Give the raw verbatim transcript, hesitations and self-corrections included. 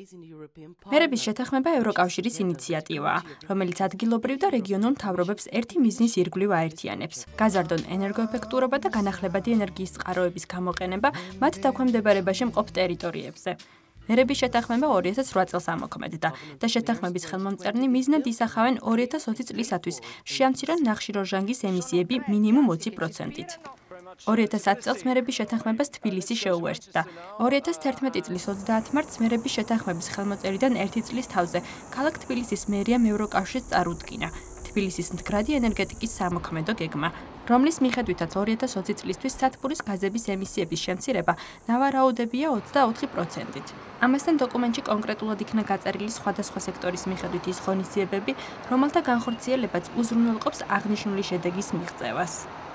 მერების შეთანხმება ევროკავშირის ინიციატივაა, რომელიც ადგილობრივ და რეგიონულ მთავრობებს ერთი მიზნის ირგვლივ აერთიანებს. გაზარდონ ენერგოეფექტურობა და განახლებადი ენერგიის წყაროების გამოყენება მათ დაქვემდებარებაში მყოფ ტერიტორიებზე. მერების შეთანხმება ორი ათას რვა წელს ამოქმედდა და შეთანხმების ხელმომწერნი მიზნად ისახავენ ორი ათას ოცი წლისათვის შეამცირონ ნახშირორჟანგის ემისიები მინიმუმ ოცი პროცენტით. ორი ათას ათი წელს მერების შეთანხმებას თბილისი შეუერთდა. ორი ათას თერთმეტი წლის ოცდაათი მარტს მერების შეთანხმების ხელმოწერიდან ერთი წლის თავზე ქალაქ თბილისის მერიამ ევროკავშირს წარუდგინა. თბილისის მდგრადი ენერგეტიკის სამოქმედო გეგმა, რომლის მიხედვითაც ორი ათას ოცი წლისთვის სათბურის გაზების ემისიების შემცირება ნავარაუდებია ოცდაოთხი პროცენტით. ამასთან დოკუმენტში კონკრეტულად იქნა გაწერილი სხვადასხვა სექტორის მიხედვით ის ღონისძიებები, რომელთა განხორციელებაც უზრუნველყოფს აღნიშნული შედეგის მიღწევას.